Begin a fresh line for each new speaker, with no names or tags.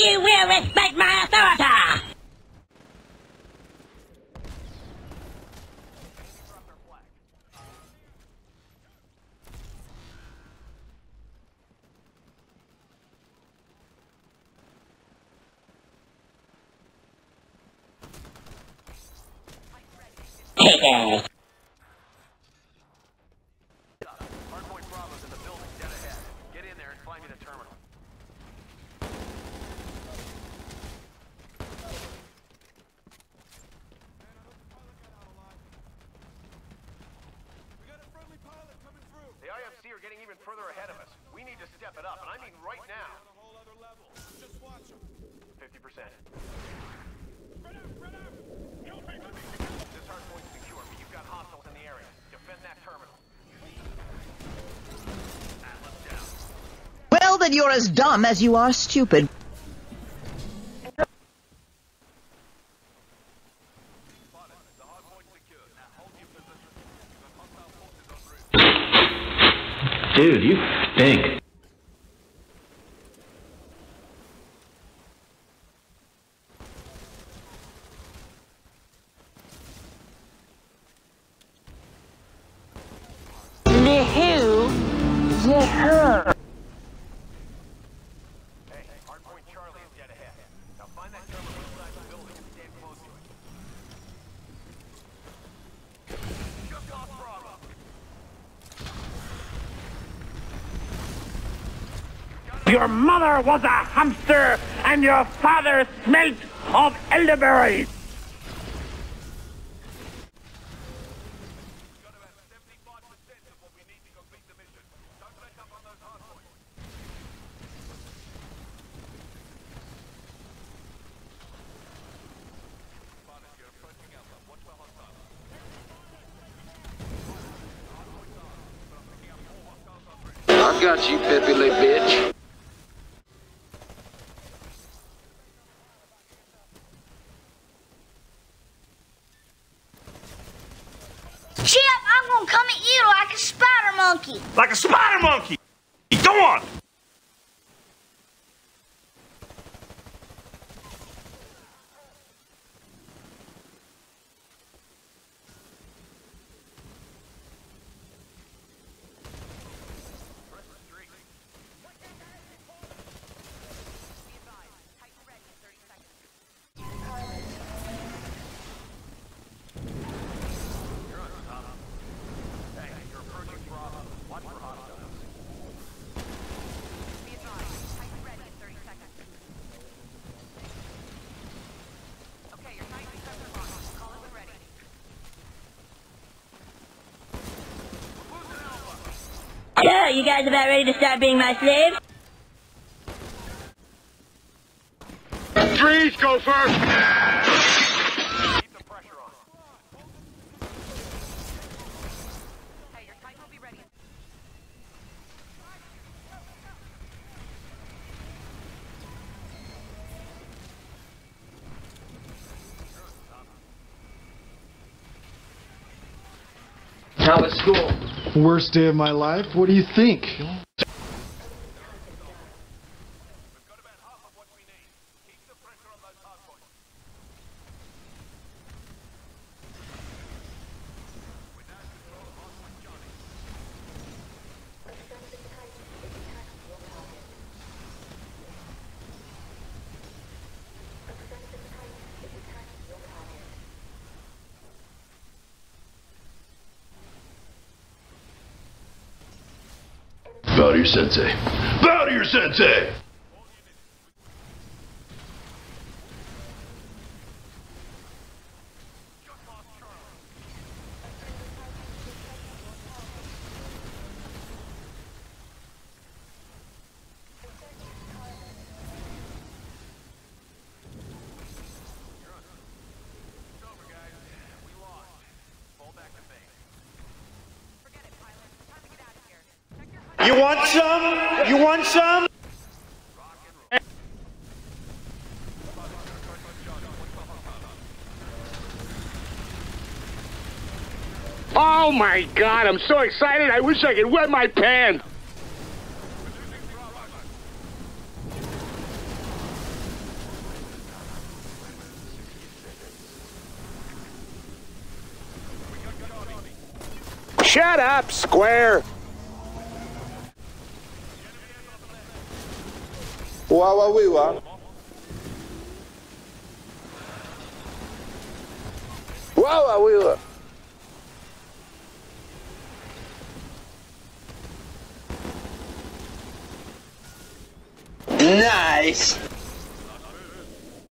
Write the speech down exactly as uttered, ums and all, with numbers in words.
You will respect my authority! Hardpoint Bravo's in the building, dead ahead. Get in there and find me the terminal.
We got a friendly pilot coming through.
The I M C are getting even further ahead of us. We need to step it up, and I mean right now.
On a whole other level. Just watch them.
fifty percent.
Spread out, spread out.
This hardpoint's secure, but you've got hostiles in the area. Defend that terminal. Atlas down.
Well, then you're as dumb as you are stupid.
Dude, you stink.
The who? The her.
Hey, hardpoint Charlie is dead ahead. Now find that terminal inside the building and stand close to it. Just off Bravo.
Your mother was a hamster, and your father smelt of elderberries.
Got about seventy-five percent of what we need to complete the mission. Don't let up on those hardpoints. Spotted, you're approaching Alpha. Watch the hostiles.
I got you, Pepe Le bitch.
Chip, I'm gonna come at you like a spider monkey.
Like a spider monkey. Go on.
Hey, you're approaching Bravo. Watch for hostiles.
Be advised, tight and ready in thirty seconds. Okay, your tight receptor box. Call it when ready.
So, you guys about ready to start being my slave?
Freeze, go first.
Keep the pressure on.
Hey, your tight will be ready.
How was school?
Worst day of my life? What do you think?
We've got about half of what we need. Keep the pressure on those hardpoints. We're now control of hardpoint Charlie.
Bow to your sensei. Bow to your sensei!
Just lost Charlie. It's over, guys. We lost. Fall back to base.
Forget it, pilot. Time to get out of here. Check your
You want some? You want some? Oh my God! I'm so excited. I wish I could wet my pants. Shut up, Square!
Wawa wiwa. Wawa wiwa. Nice.